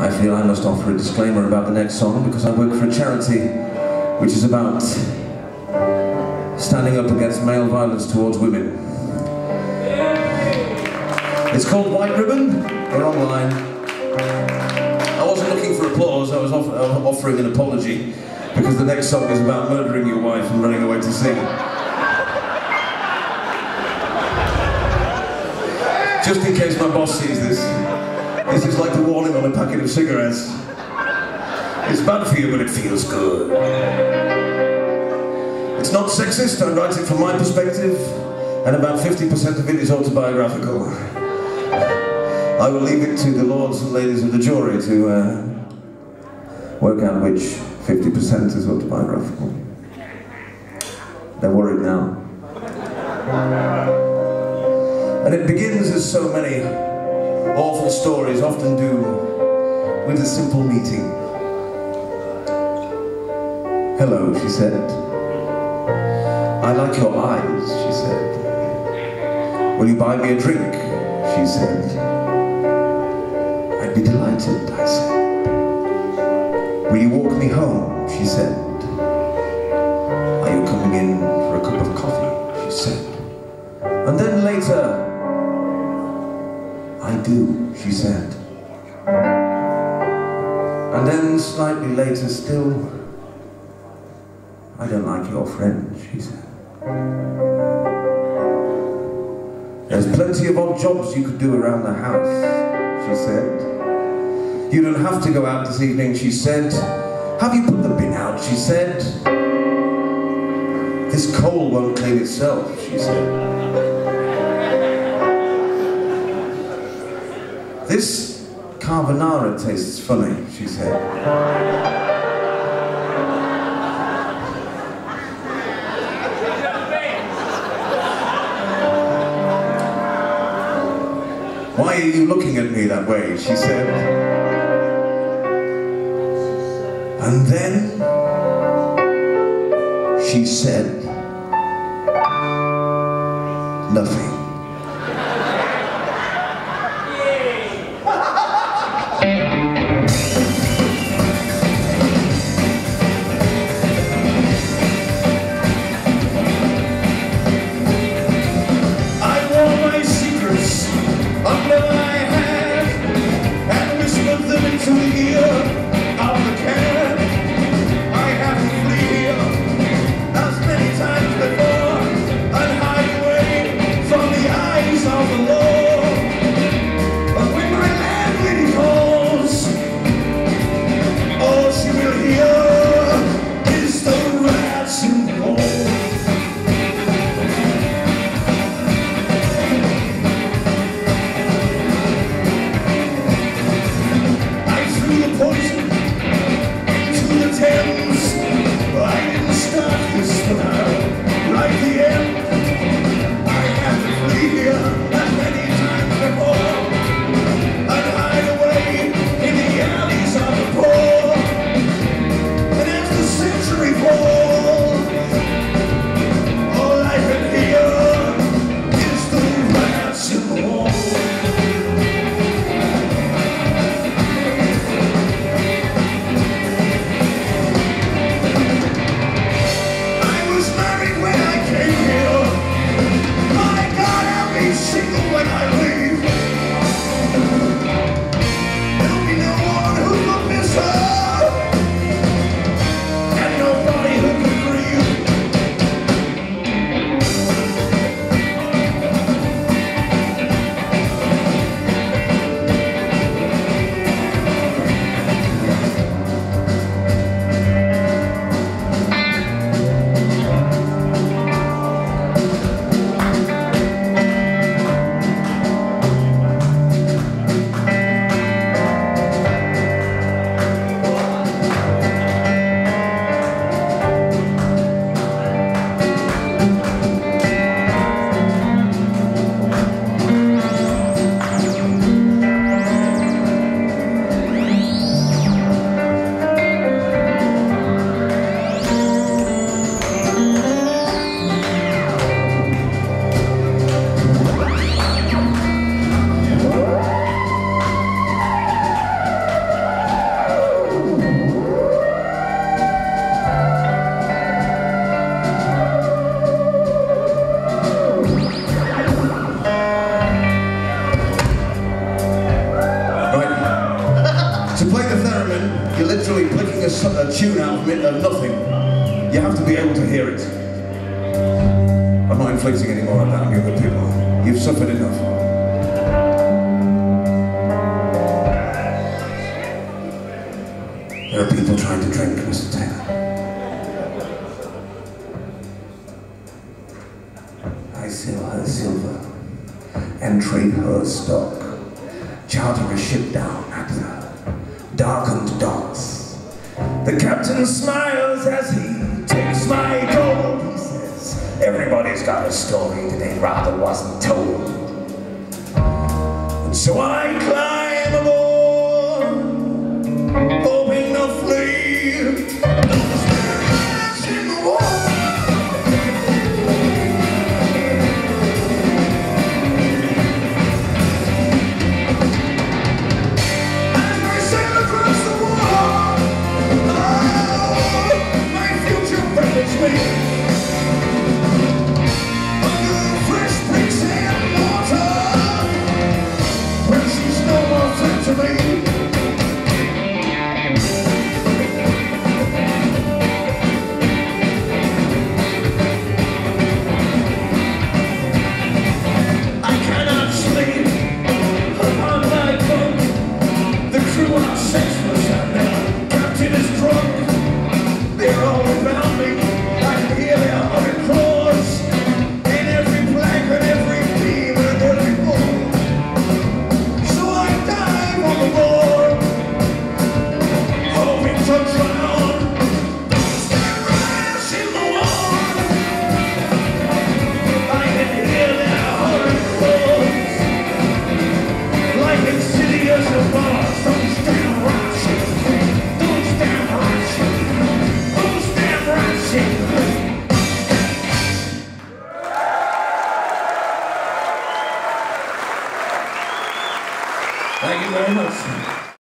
I feel I must offer a disclaimer about the next song because I work for a charity which is about standing up against male violence towards women. It's called White Ribbon. We're online. I wasn't looking for applause, I was offering an apology because the next song is about murdering your wife and running away to sea. Just in case my boss sees this, this is like the warning on a packet of cigarettes. It's bad for you, but it feels good. It's not sexist, I write it from my perspective, and about 50% of it is autobiographical. I will leave it to the lords and ladies of the jury to work out which 50% is autobiographical. They're worried now. And it begins, as so many awful stories often do, with a simple meeting. "Hello," she said. "I like your eyes," she said. "Will you buy me a drink?" she said. "I'd be delighted," I said. "Will you walk me home?" she said. "Are you coming in for a cup of coffee?" she said. And then later, "I do," she said. And then slightly later still, "I don't like your friend," she said. "There's plenty of odd jobs you could do around the house," she said. "You don't have to go out this evening," she said. "Have you put the bin out?" she said. "This coal won't clean itself," she said. "This carbonara tastes funny," she said. "Why are you looking at me that way?" she said. And then she said nothing. You're literally picking a tune out of nothing. You have to be able to hear it. I'm not inflicting any more of that on you good people. You've suffered enough. There are people trying to drink, Mr. Taylor. I sell her silver and trade her stock. Charter a ship down at the darkened docks. The captain smiles as he takes my gold. He says, everybody's got a story that they rather wasn't told. And so I climb aboard, hoping to flee those flames in the water. Thank you very much.